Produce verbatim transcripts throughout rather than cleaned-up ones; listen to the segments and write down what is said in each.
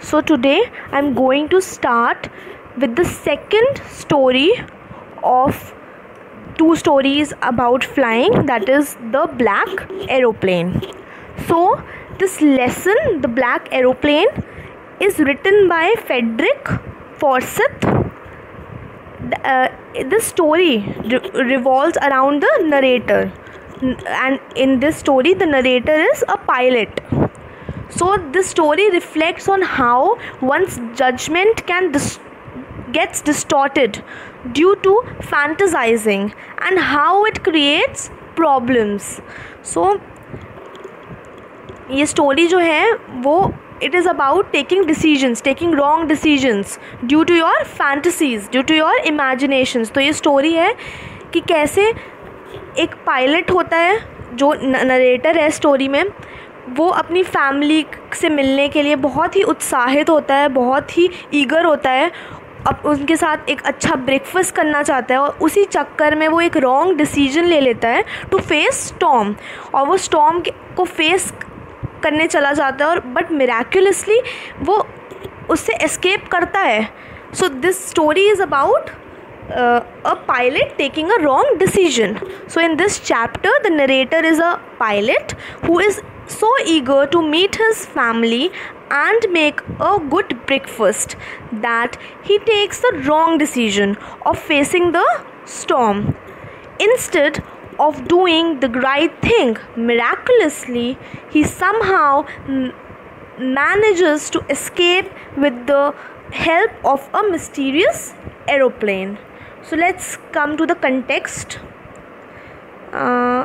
So today I'm going to start with the second story of two stories about flying, that is the black aeroplane. So this lesson, the black aeroplane, is written by Frederick Forsyth. Uh, this story re- revolves around the narrator, and in this story the narrator is a pilot. So this story reflects on how one's judgment can dis- gets distorted due to fantasizing and how it creates problems. So ये story जो है वो it is about taking decisions, taking wrong decisions due to your fantasies, due to your imaginations. तो ये story है कि कैसे एक पायलट होता है जो नरेटर है स्टोरी में, वो अपनी फैमिली से मिलने के लिए बहुत ही उत्साहित होता है, बहुत ही ईगर होता है, अब उनके साथ एक अच्छा ब्रेकफास्ट करना चाहता है, और उसी चक्कर में वो एक रॉन्ग डिसीजन ले लेता है टू फेस स्टॉर्म, और वो स्टॉर्म को फेस करने चला जाता है, और बट मिराक्युलसली वो उससे एस्केप करता है. So this story is about a pilot taking a wrong decision. So in this chapter the narrator is a pilot who is so eager to meet his family and make a good breakfast that he takes the wrong decision of facing the storm. Instead of doing the right thing, miraculously he somehow m- manages to escape with the help of a mysterious aeroplane. So let's come to the context. Uh,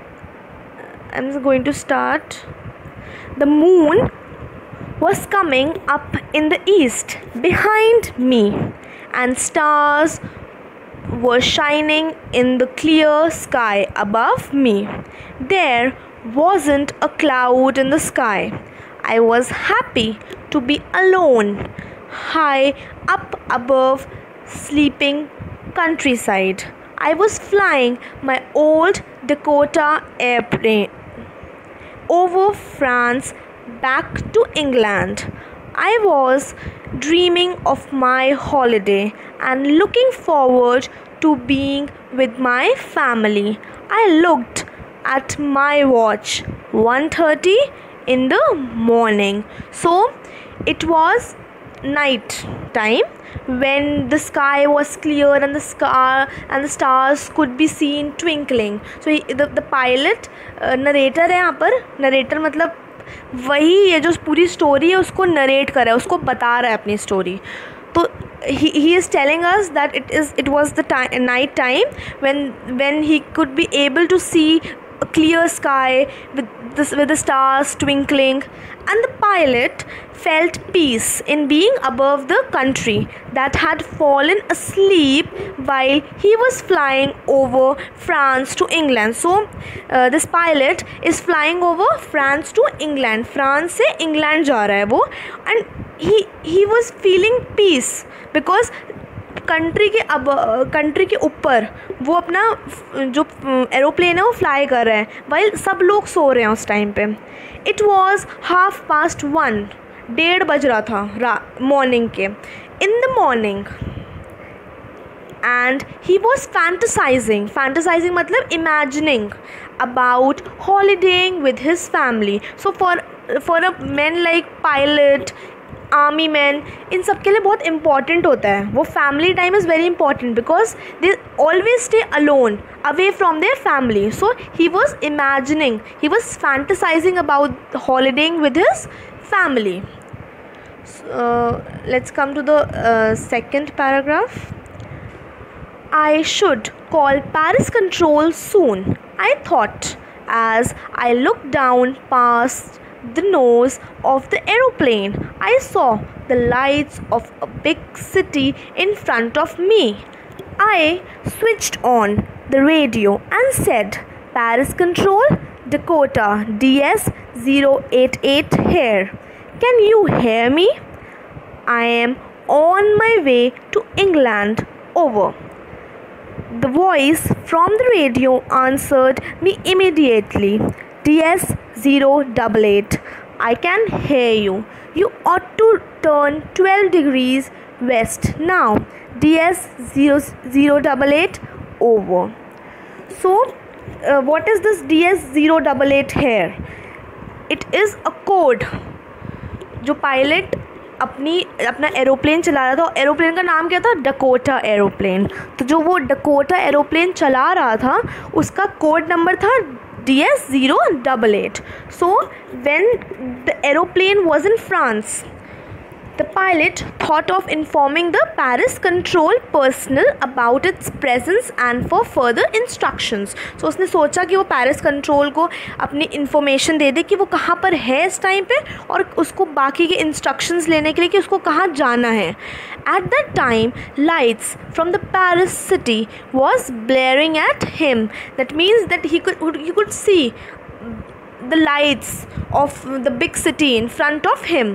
I'm going to start. The moon was coming up in the east behind me, and stars were shining in the clear sky above me. There wasn't a cloud in the sky. I was happy to be alone, high up above sleeping countryside. I was flying my old Dakota airplane over France back to England. I was dreaming of my holiday and looking forward to being with my family. I looked at my watch, one thirty in the morning. So it was night time when the sky was clear and the sky and the stars could be seen twinkling. So he, the the pilot uh, narrator है यहाँ पर. narrator मतलब वही ये जो पूरी story है उसको नरेट कर रहा है, उसको बता रहा है अपनी स्टोरी. तो he he is telling us that it is it was the time, night time when when he could be able to see a clear sky with the, with the stars twinkling, and the pilot felt peace in being above the country that had fallen asleep while he was flying over France to England. So uh, this pilot is flying over France to England. France से England जा रहा है वो, and he he was feeling peace because country के अब country के ऊपर वो अपना जो एरोप्लेन है वो फ्लाई कर रहा है वाइल सब लोग सो रहे हैं उस टाइम पे. It was half past one, डेढ़ बज रहा था मॉर्निंग के, in the morning. And he was fantasizing fantasizing मतलब imagining about holidaying with his family. So for for a man like pilot, army man, इन सब के लिए बहुत इंपॉर्टेंट होता है वो family time is very important because they always stay alone away from their family. So he was imagining, he was fantasizing about holidaying with his family. Let's come to the second paragraph. I should call Paris Control soon, I thought, as I looked down past the nose of the aeroplane. I saw the lights of a big city in front of me. I switched on the radio and said, Paris Control, Dakota D S zero eight eight here. Can you hear me? I am on my way to England. Over. The voice from the radio answered me immediately. D S zero eight eight. I can hear you. You ought to turn twelve degrees west now. D S zero zero eight eight over. So, uh, what is this D S zero eight eight here? It is a code. जो pilot अपनी अपना aeroplane चला रहा था, aeroplane का नाम क्या था? Dakota aeroplane. तो जो वो डकोटा एरोप्लेन चला रहा था उसका कोड नंबर था D S zero eight eight. So when the aeroplane was in France, the pilot thought of informing the Paris control personnel about its presence and for further instructions. So उसने सोचा कि वो Paris control को अपनी information दे दे कि वो कहाँ पर है इस टाइम पे, और उसको बाकी के इंस्ट्रक्शंस लेने के लिए कि उसको कहाँ जाना है. At that time, lights from the Paris city was blaring at him. That means that he could he could see the lights of the big city in front of him.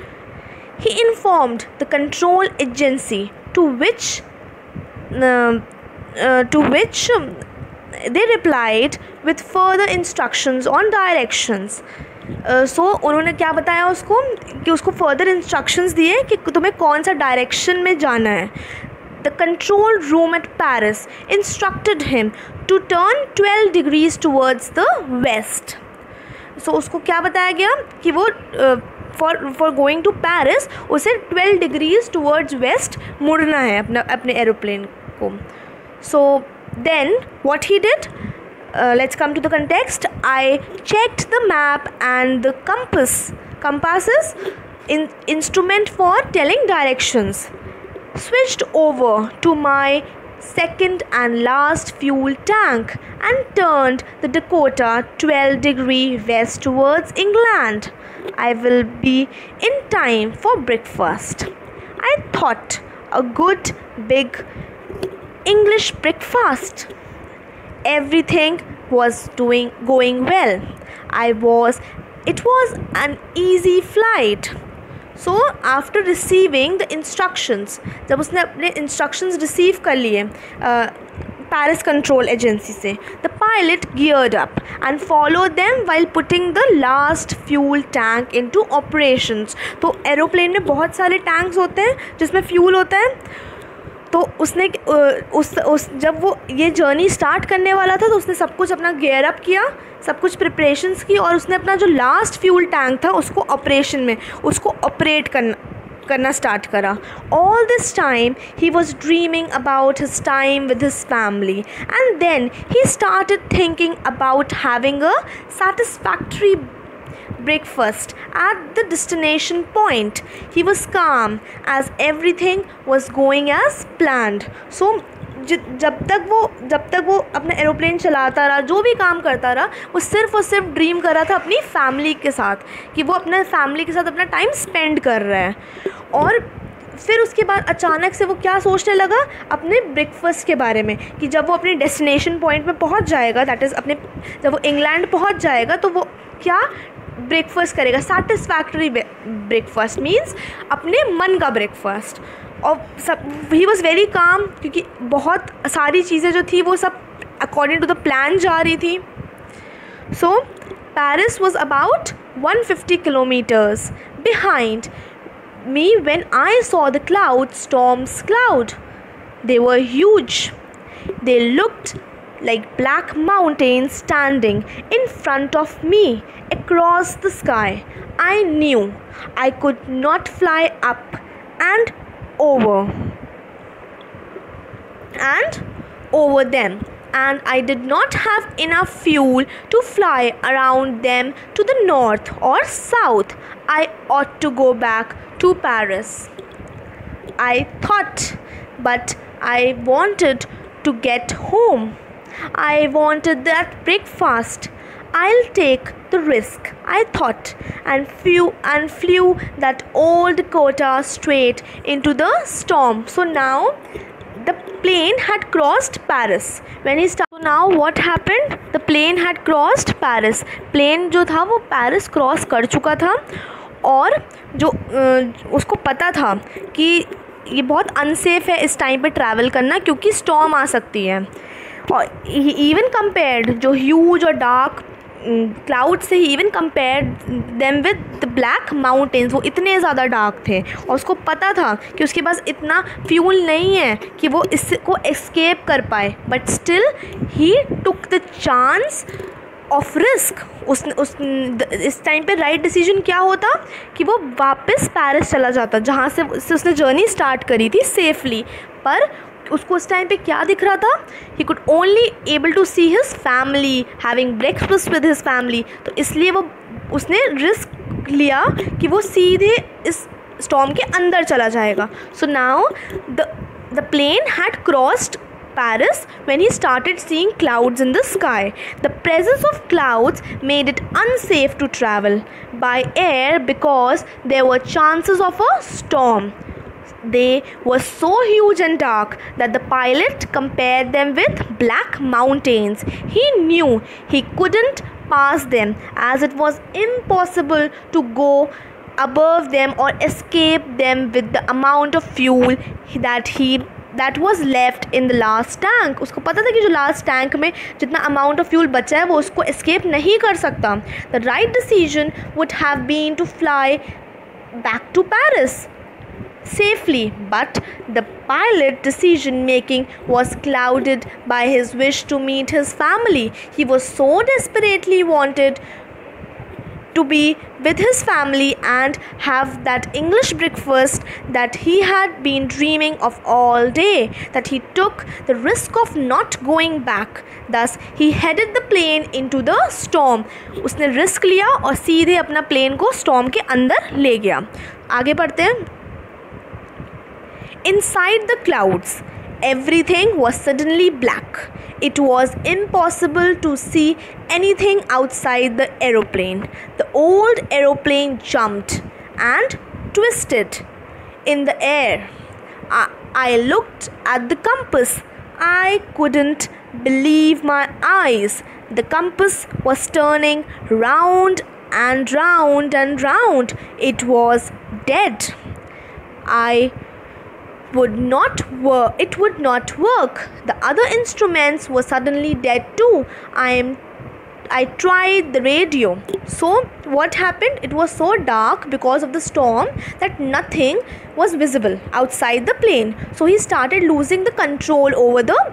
He informed the control agency to which uh, uh, to which um, they replied with further instructions on directions. uh, so उन्होंने क्या बताया उसको कि उसको further instructions दिए कि तुम्हें कौन सा direction में जाना है. The control room at Paris instructed him to turn twelve degrees towards the west. So उसको क्या बताया गया कि वो uh, for for going to Paris उसे ट्वेल्व डिग्रीज टूवर्ड्स वेस्ट मुड़ना है अपना अपने एरोप्लेन को. So then what he did, let's come to the context. I checked the map and the compass compasses in instrument for telling directions, switched over to my second and last fuel tank and turned the Dakota twelve degree west towards England. I will be in time for breakfast. I thought, a good big English breakfast. Everything was doing going well. I was it was an easy flight. So after receiving the instructions, जब उसने अपने instructions receive कर लिए Paris control agency से, the pilot geared up and followed them while putting the last fuel tank into operations. तो aeroplane में बहुत सारे tanks होते हैं जिसमें fuel होता है. तो उसने उस उस जब वो ये जर्नी स्टार्ट करने वाला था तो उसने सब कुछ अपना गेयर अप किया, सब कुछ प्रिपरेशंस की, और उसने अपना जो लास्ट फ्यूल टैंक था उसको ऑपरेशन में उसको ऑपरेट करना करना स्टार्ट करा. All this time he was dreaming about his time with his family and then he started thinking about having a satisfactory breakfast at the destination point. He was calm as everything was going as planned. So जब तक वो जब तक वो अपना aeroplane चलाता रहा, जो भी काम करता रहा, वो सिर्फ और सिर्फ ड्रीम कर रहा था अपनी फैमिली के साथ कि वो अपना फैमिली के साथ अपना टाइम स्पेंड कर रहा है. और फिर उसके बाद अचानक से वो क्या सोचने लगा अपने ब्रेकफास्ट के बारे में कि जब वो अपने डेस्टिनेशन पॉइंट में पहुंच जाएगा, दैट इज़ अपने जब वो इंग्लैंड पहुंच जाएगा तो वो क्या ब्रेकफास्ट करेगा. सेटिस्फैक्टरी ब्रेकफास्ट मीन्स अपने मन का ब्रेकफास्ट. और सब ही वॉज़ वेरी काम क्योंकि बहुत सारी चीज़ें जो थी वो सब अकॉर्डिंग टू द प्लान जा रही थी. So Paris was about one hundred fifty kilometers behind me when I saw the cloud storm's cloud. They were huge. They looked like black mountains standing in front of me across the sky. I knew I could not fly up and over and over them, and I did not have enough fuel to fly around them to the north or south. I ought to go back to Paris, I thought, but I wanted to get home. I wanted that breakfast. I'll take the risk, I thought, and flew and flew that old Dakota straight into the storm. So now the plane had crossed Paris. When he started, so now what happened? The plane had crossed Paris. Plane जो था वो Paris cross कर चुका था और जो उसको पता था कि ये बहुत अनसेफ है इस टाइम पे ट्रैवल करना क्योंकि स्टॉर्म आ सकती है. और इवन कंपेयर्ड जो ह्यूज और डार्क क्लाउड से ही even compare them with the black mountains, वो इतने ज़्यादा डार्क थे और उसको पता था कि उसके पास इतना फ्यूल नहीं है कि वो इसको एस्केप कर पाए, but still he took the chance of risk. उस उस इस टाइम पे राइट डिसीजन क्या होता कि वो वापस पेरिस चला जाता जहाँ से, से उसने जर्नी स्टार्ट करी थी सेफली, पर उसको उस टाइम पे क्या दिख रहा था, he could only able to see his family having breakfast with his family. तो इसलिए वो उसने रिस्क लिया कि वो सीधे इस स्टॉर्म के अंदर चला जाएगा। So now the the plane had crossed Paris when he started seeing clouds in the sky. The presence of clouds made it unsafe to travel by air because there were chances of a storm. They were so huge and dark that the pilot compared them with black mountains. He knew he couldn't pass them as it was impossible to go above them or escape them with the amount of fuel that he that was left in the last tank. उसको पता था कि जो last tank में जितना amount of fuel बचा है वो उसको escape नहीं कर सकता. The right decision would have been to fly back to Paris safely, but the pilot decision making was clouded by his wish to meet his family. He was so desperately wanted to be with his family and have that English breakfast that he had been dreaming of all day, that he took the risk of not going back. Thus he headed the plane into the storm. उसने risk लिया और सीधे अपना plane को storm के अंदर ले गया. आगे बढ़ते हैं. Inside the clouds, everything was suddenly black. It was impossible to see anything outside the aeroplane. The old aeroplane jumped and twisted in the air. I, I looked at the compass. I couldn't believe my eyes. The compass was turning round and round and round. It was dead. I would not work it would not work. The other instruments were suddenly dead too. I am I tried the radio. So what happened? It was so dark because of the storm that nothing was visible outside the plane. So he started losing the control over the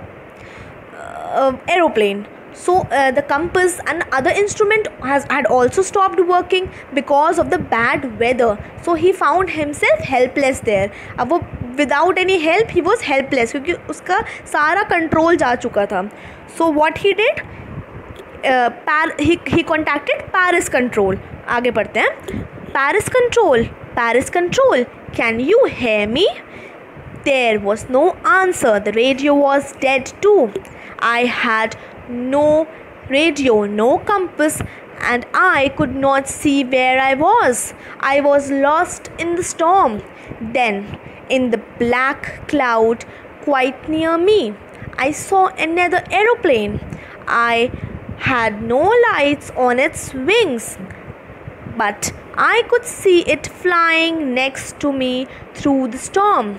uh, aeroplane. So uh, the compass and other instrument has had also stopped working because of the bad weather. So he found himself helpless there. अब वो without any help he was helpless क्योंकि उसका सारा control जा चुका था. So what he did? Uh, Par- he he contacted Paris Control. आगे बढ़ते हैं. Paris Control, Paris Control, can you hear me? There was no answer. The radio was dead too. I had no radio, no compass, and I could not see where I was. I was lost in the storm. Then, in the black cloud quite near me, I saw another aeroplane. I had no lights on its wings, but I could see it flying next to me through the storm.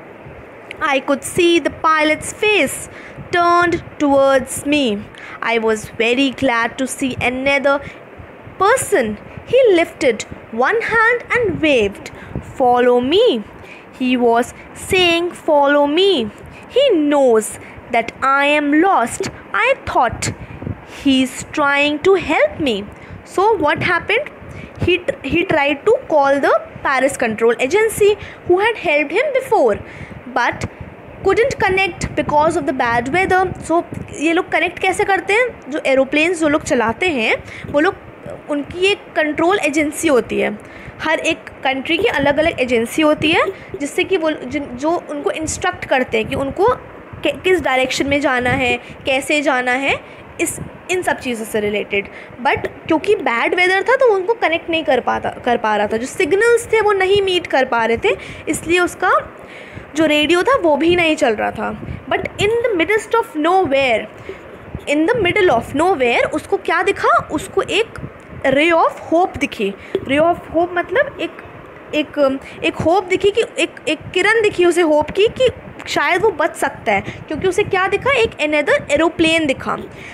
I could see the pilot's face turned towards me. I was very glad to see another person. He lifted one hand and waved, "Follow me." He was saying, "Follow me." He knows that I am lost. I thought he's trying to help me. So what happened? He, he tried to call the Paris Control Agency who had helped him before, but couldn't connect because of the bad weather. So ये लोग connect कैसे करते हैं? जो aeroplanes जो लोग चलाते हैं वो लोग, उनकी एक कंट्रोल एजेंसी होती है. हर एक कंट्री की अलग अलग एजेंसी होती है जिससे कि वो जो उनको इंस्ट्रक्ट करते हैं कि उनको किस डायरेक्शन में जाना है, कैसे जाना है, इस इन सब चीज़ों से रिलेटेड. बट क्योंकि बैड वेदर था तो उनको कनेक्ट नहीं कर पाता कर पा रहा था. जो सिग्नल्स थे वो नहीं मीट कर पा रहे थे, इसलिए उसका जो रेडियो था वो भी नहीं चल रहा था. But in the midst of nowhere in the middle of nowhere उसको क्या दिखा? उसको एक रे ऑफ होप दिखी. रे ऑफ होप मतलब एक एक एक होप दिखी कि एक एक किरण दिखी उसे होप की कि शायद वो बच सकता है. क्योंकि उसे क्या दिखा? एक अनदर एरोप्लेन दिखा.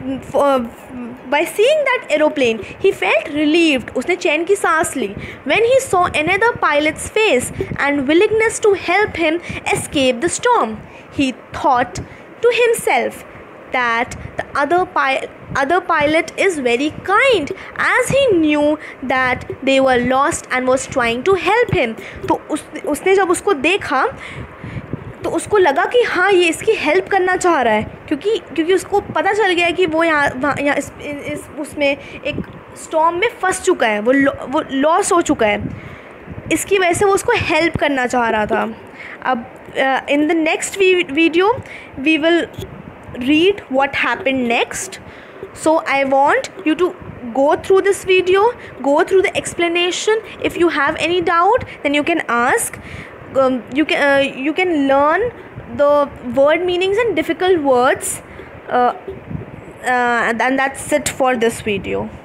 by seeing that aeroplane, he felt relieved. उसने चैन की सांस ली. When he saw another pilot's face and willingness to help him escape the storm, he thought to himself that the other pi- other pilot is very kind, as he knew that they were lost and was trying to help him. तो उस उसने जब उसको देखा तो उसको लगा कि हाँ ये इसकी हेल्प करना चाह रहा है, क्योंकि क्योंकि उसको पता चल गया है कि वो यहाँ वहाँ यहाँ इस, इस उसमें एक स्टॉर्म में फंस चुका है, वो वो लॉस हो चुका है. इसकी वजह से वो उसको हेल्प करना चाह रहा था. अब in the next video we will read what happened next. So I want you to go through this video, go through the explanation. If you have any doubt, then you can ask. Um, you can uh, you can learn the word meanings and difficult words, uh, uh, and that's it for this video.